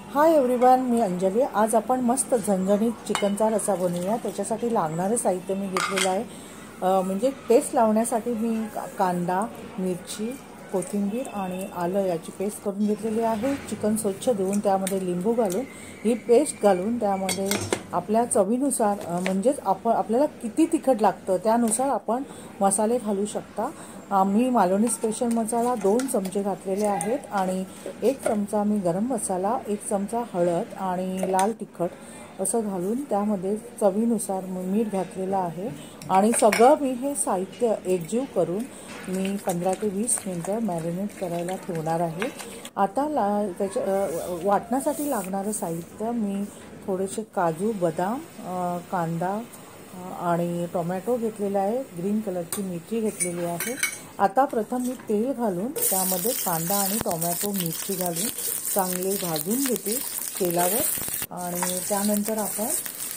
Hi everyone, मी अंजली। आज आपण मस्त झणझणीत चिकनचा रस्सा बनवूया। त्याच्यासाठी लागणारे साहित्य मी घेतलेलं आहे। म्हणजे पेस्ट लावण्यासाठी मी कांदा, मिरची, कोथिंबीर आणि आलं याची पेस्ट करून घेतलेली आहे। चिकन स्वच्छ धुवून त्यामध्ये लिंबू घालून ही पेस्ट घालून त्यामध्ये आपल्या चवीनुसार म्हणजेच आपल्याला किती तिखट लागतं त्यानुसार आपण मसाले घालू शकता। मी मालवणी स्पेशल मसाला 2 चमचे घातलेले आहेत आणि 1 चमचा मी गरम मसाला, 1 चमचा हळद आणि लाल तिखट असं घालून त्यामध्ये चवीनुसार मीठ घातलेलं आहे आणि सगळं मी हे साहित्य एकजीव करून मी 15 ते 20 मिनिटं मॅरिनेट करायला ठेवणार आहे। आता वाटण्यासाठी लागणारं साहित्य मी थोडेसे काजू, बदाम, कांदा आणि टोमॅटो घेतलेला आहे, ग्रीन कलरची मिरची घेतलेली आहे। आता प्रथम मी तेल घालून त्यामध्ये कांदा आणि टोमॅटो, मिरची घालून चांगले भाजून घेते तेलावर आणि त्यानंतर आपण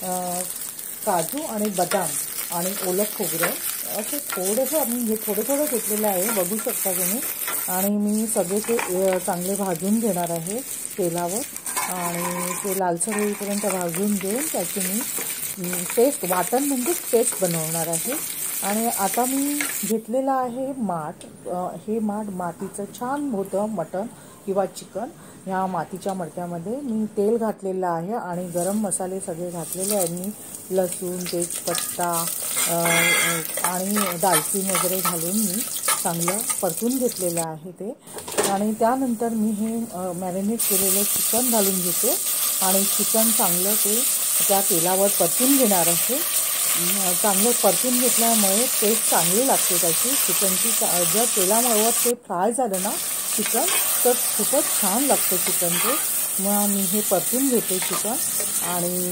काजू आणि बदाम आणि ओलं खोबरं असं थोडंसं मी थोडं घेतलेलं आहे, बघू शकता तुम्ही। आणि मी सगळे ते चांगले भाजून घेणार आहे तेलावर आणि ते लालसर होईपर्यंत भाजून घेऊन त्याची मी पेस्ट, वाटण म्हणजे पेस्ट बनवणार आहे। आणि आता मी घेतलेलं आहे माठ। हे मातीचं छान होतं मटण किंवा चिकन। ह्या मातीच्या मडक्यामध्ये मी तेल घातलेलं आहे आणि गरम मसाले सगळे घातलेले आहेत। मी लसूण, तेजपत्ता आणि दालचिनी वगैरे घालून मी चांगलं परतून घेतलेलं आहे ते। आणि त्यानंतर मी हे मॅरिनेट केलेलं चिकन घालून घेते आणि चिकन चांगलं ते त्या तेलावर परतून घेणार आहे। चांगलं परतून घेतल्यामुळे टेस्ट चांगली लागते त्याची चिकनची। जर तेलामुळे ते फ्राय झालं ना चिकन तर खूपच छान लागतं चिकन ते। मग मी हे परतून घेते चिकन आणि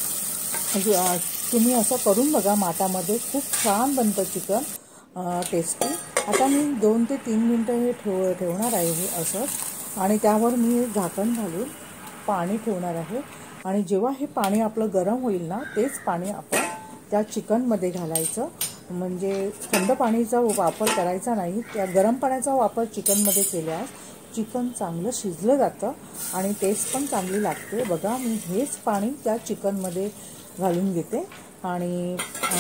तुम्ही असं करून बघा, माठामध्ये खूप छान बनतं चिकन, टेस्टी। आता मी 2 ते 3 मिनटं हे ठेवणार आहे हे असंच आणि त्यावर मी झाकण घालून पाणी ठेवणार आहे। आणि जेव्हा हे पाणी आपलं गरम होईल ना तेच पाणी आपण त्या चिकनमध्ये घालायचं। म्हणजे थंड पाणीचा वापर करायचा नाही, त्या गरम पाण्याचा वापर चिकनमध्ये केल्यास चिकन चांगलं शिजलं जातं आणि टेस्ट पण चांगली लागते। बघा, मी हेच पाणी त्या चिकनमध्ये घालून घेते आणि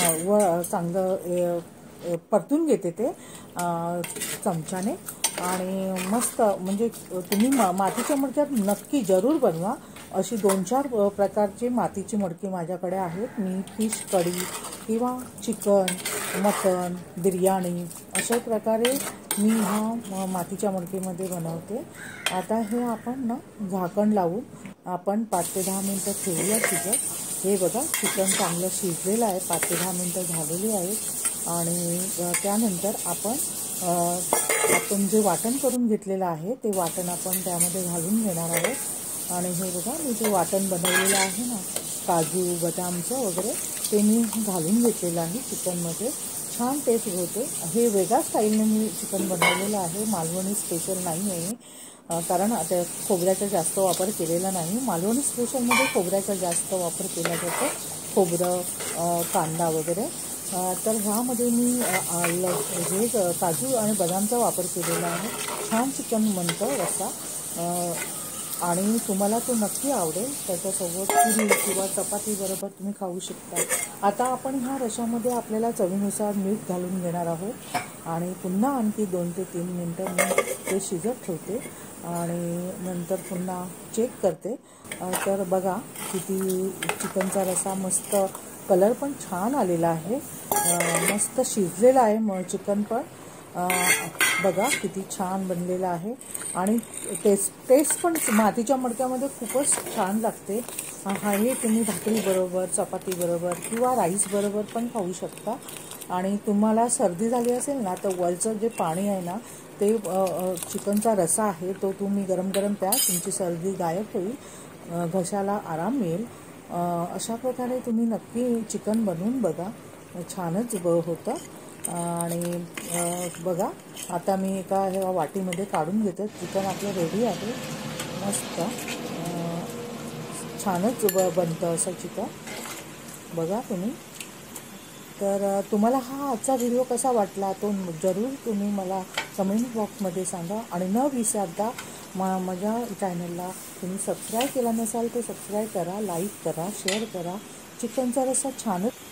चांगलं परतून घेते ते चमच्याने। आणि मस्त, म्हणजे तुम्ही मातीच्या मडक्यात नक्की जरूर बनवा। अशी 2-4 प्रकारची मातीची मडकी माझ्याकडे आहेत। मी फिश कढी किंवा चिकन, मटन, बिर्याणी अशा प्रकारे मी ह्या मातीच्या मडकीमध्ये बनवते। आता हे आपण ना झाकण लावून आपण 5 ते 10 मिनटं ठेवूया शिजत। हे बघा, चिकन चांगलं शिजलेलं आहे, 5 ते 10 मिनटं झालेली आहेत। आणि त्यानंतर आपण जे वाटण करून घेतलेलं आहे ते वाटण आपण त्यामध्ये घालून घेणार आहोत। आणि हे बघा, मी जे वाटण बनवलेलं आहे ना काजू बदामचं वगैरे ते मी घालून घेतलेलं आहे चिकनमध्ये। छान टेस्ट होते। हे वेगळ्या स्टाईलने मी चिकन बनवलेलं आहे, मालवणी स्पेशल नाही आहे, कारण आता खोबऱ्याचा जास्त वापर केलेला नाही। मालवणी स्पेशलमध्ये खोबऱ्याचा जास्त वापर केला जातो, खोबरं, कांदा वगैरे। तर ह्यामध्ये मी हे काजू आणि बदामचा वापर केलेला आहे। छान चिकन बनतं रस्सा आणि तुम्हाला तो नक्की आवडेल। त्याच्यासोबत पुरी किंवा चपाती बरोबर तुम्ही खाऊ शकता। आता आपण ह्या रश्श्यामध्ये आपल्याला चवीनुसार मीठ घालून घेणार आहोत आणि पुन्हा आणखी 2 ते 3 मिनटं मी ते शिजत ठेवते आणि नंतर पुन्हा चेक करते। तर बघा, किती चिकनचा रस्सा मस्त, कलर पण छान आलेला आहे, मस्त शिजलेला आहे मग चिकन पण। बघा किती छान बनलेलं आहे आणि टेस्ट पण मातीच्या मडक्यामध्ये खूपच छान लागते। हे तुम्ही भाकरी बरोबर, चपाती बरोबर किंवा राईस बरोबर पण खाऊ शकता। आणि तुम्हाला सर्दी झाली असेल ना तर वरचं जे पाणी आहे ना ते चिकनचा रस्सा आहे तो तुम्ही गरम गरम प्या, तुमची सर्दी गायब होईल, घशाला आराम मिळेल। अशा प्रकारे तुम्ही नक्की चिकन बनवून बघा, छानच होतं। आणि बघा, आता मी एका ह्या वाटीमध्ये काढून घेते। चिकन आपलं रेडी आहे, मस्त छानच बनतं असं चिकन, बघा तुम्ही। तर तुम्हाला हा आजचा व्हिडिओ कसा वाटला तो जरूर तुम्ही मला कमेंट बॉक्समध्ये सांगा आणि न विसरता माझ्या चॅनलला तुम्ही सबस्क्राईब केला नसाल तर सबस्क्राईब करा, लाईक करा, शेअर करा. चिकनचा रस्सा छानच